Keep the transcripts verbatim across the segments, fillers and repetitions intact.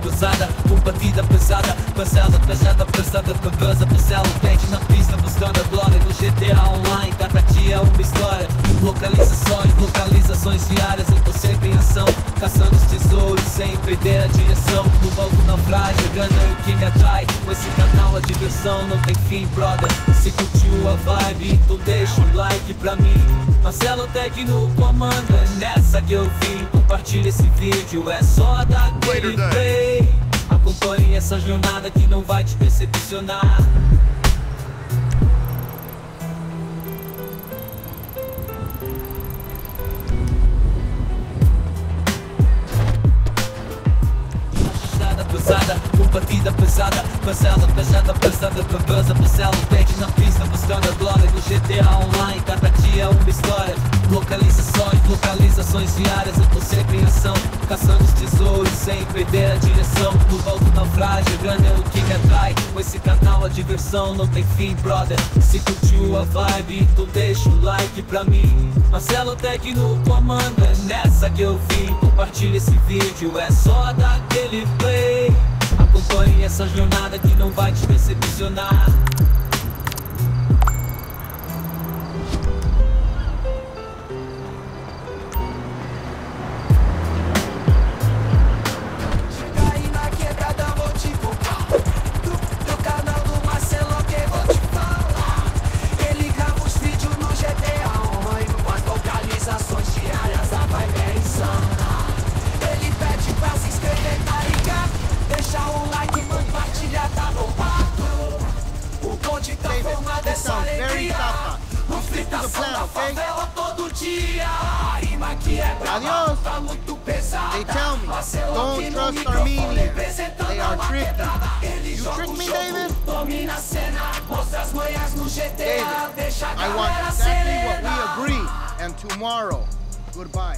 cruzada, com batida pesada, parcela pesada, pesada, cabeça, parcela, pente na pista, buscando a glória no G T A Online. Cada dia é uma história, localizações, localizações diárias. Eu tô sempre em ação, caçando os tesouros sem perder a direção. No volto naufrágio, grana é o que me atrai. Com esse canal a diversão não tem fim, brother. Se curtiu a vibe, então deixa um like pra mim. Marcelo Tech no comando, é nessa que eu vim. Compartilha esse vídeo, é só dar aquele play. Acompanhe essa jornada que não vai te decepcionar. Pesada, com batida pesada, parcela pesada, pesada, cabeça, parcela, pente na pista, buscando a glória no G T A Online. Cada dia é uma história, localizações, localizações diárias. Eu tô sempre em ação, caçando os tesouros sem perder a direção. No volto naufrágio, grana é o que me atrai. Com esse canal a diversão não tem fim, brother. Se curtiu a vibe, então deixa o like pra mim. Marcelo Tech no comando, é nessa que eu vim. Compartilha esse vídeo, é só dar aquele play. Acompanhe essa jornada que não vai te decepcionar. Chega aí na quebrada, vou te contar do, do canal do Marcelo que vou te falar. Ele grava os vídeos no G T A Online, com as localizações diárias, a vibe é insana. Ele pede pra se inscrever, tá ligado? Deixa o like, compartilha, tá bombado. O bonde tá formado, essa alegria. No fritação da favela todo dia. A rima que é brava, tá muito pesada. They tell me, Marcelo don't aqui no trust microfone, Armenians. representando They a are tricky. quebrada. Ele You joga trick o me, jogo, David? domina a cena, mostra as manhas no G T A. David, Deixa a I want galera exactly what we acelerar. agreed. And tomorrow, goodbye.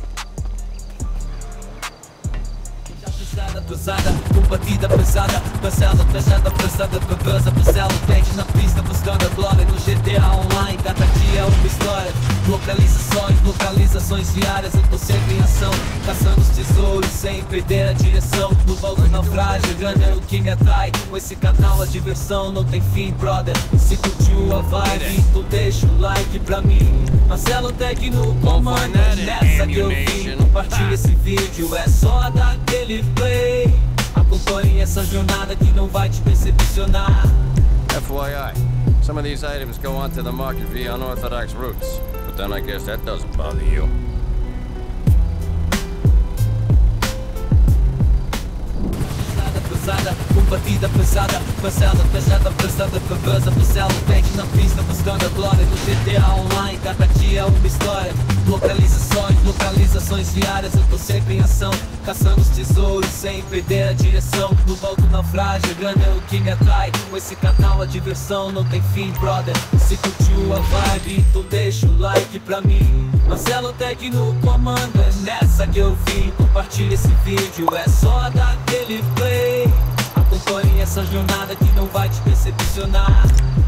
Pesada, pesada, com batida pesada, parcela pesada, pesada, cabeça, parcela, pente na pista, buscando a glória no G T A Online. Cada dia é uma história, localizações, localizações diárias. Eu tô sempre em ação, caçando os tesouros sem perder a direção. No volto naufrágio, grana é o que me atrai. Com esse canal a diversão não tem fim, brother. Se curtiu a vibe, então deixa o like pra mim. Marcelo Tech no comando, é nessa que eu vim. Compartilha esse vídeo, é só dar aquele play. Acompanhe essa jornada que não vai te decepcionar. F Y I, some of these items go onto the market via unorthodox routes, but then I guess that doesn't bother you. Pesada, com batida pesada, parcela pesada, pesada, cabeça, parcela, pente na pista, buscando a glória no G T A Online. Cada dia é uma história, localizações, localizações diárias. Eu tô sempre em ação, caçando os tesouros sem perder a direção. No volto naufrágio, grana é o que me atrai. Com esse canal a diversão não tem fim, brother. Se curtiu a vibe, então deixa o like pra mim. Marcelo Tech no comando, é nessa que eu vim. Compartilha esse vídeo, é só dar aquele play. Acompanhe essa jornada que não vai te decepcionar.